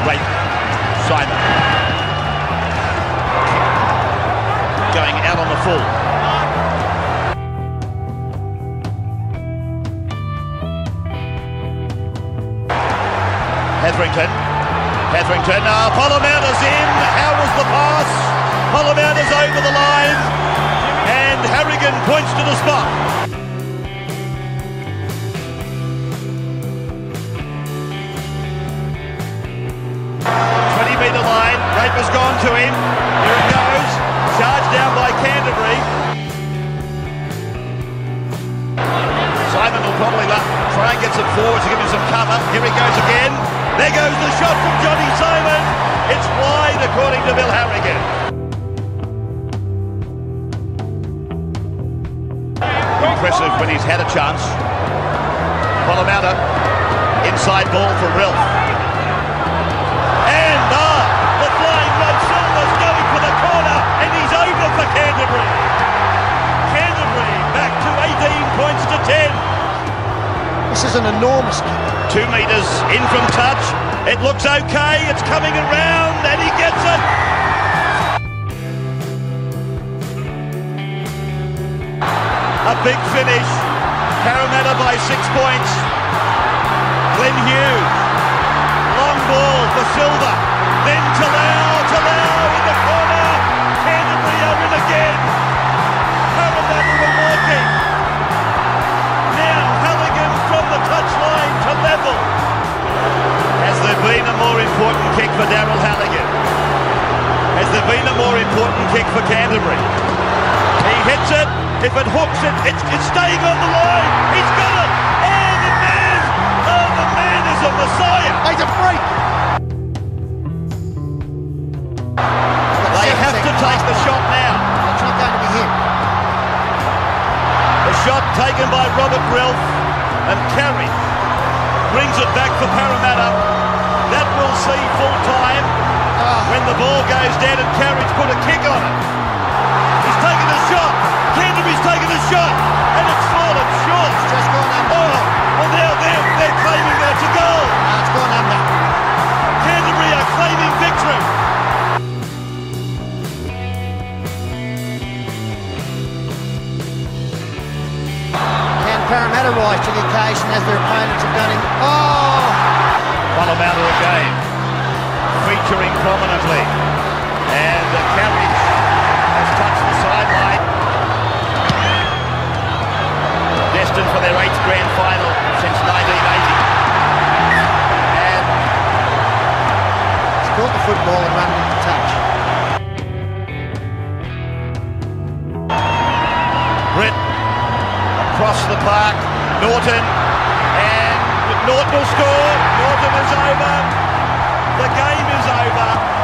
Great. Simon. Going out on the full. Hetherington. Polamauta's in. How was the pass? Polamauta's over the line. And Harrigan points to the spot. 20-metre line. Raper's gone to him. Here it goes. Charged down by Canterbury. Simon will probably try and get some forwards to give him some cover. Here he goes again. There goes the shot from Johnny Simon. It's wide according to Bill Harrigan. Impressive when he's had a chance. Pollamauta, inside ball for Rilf. And the flying Rod Silver's going for the corner, and he's over for Canterbury. Canterbury back to 18 points to 10. This is an enormous kick. 2 metres in from touch. It looks okay. It's coming around and he gets it. A big finish. Parramatta by 6 points. Glenn Hughes. Long ball for Silver. Then Talau in the corner. Canterbury are in again. Parramatta were walking. Now Halligan from the touchline to level. Has there been a more important kick for Daryl Halligan? Has there been a more important kick for Canterbury? He hits it. If it hooks it, it's staying on the line. He's got it. The man is a messiah. He's a freak. They have to take the shot now. It's not going to be hit. The shot taken by Robert Rilf and Carey brings it back for Parramatta. That will see full time when the ball goes down and Carey's put a kick on it. He's taken a shot. Canterbury's taken a shot and it's fallen short. It's just gone under. Well now they're claiming that it's a goal. No, it's gone under. Canterbury are claiming victory. Parramatta rise to the occasion as their opponents have done in. Pollamauta again, featuring prominently. And the carriage has touched the sideline. Destined for their 8th grand final since 1980. And he's caught the football and run with the touch. Britt. Across the park, Norton, and Norton will score. Norton is over. The game is over.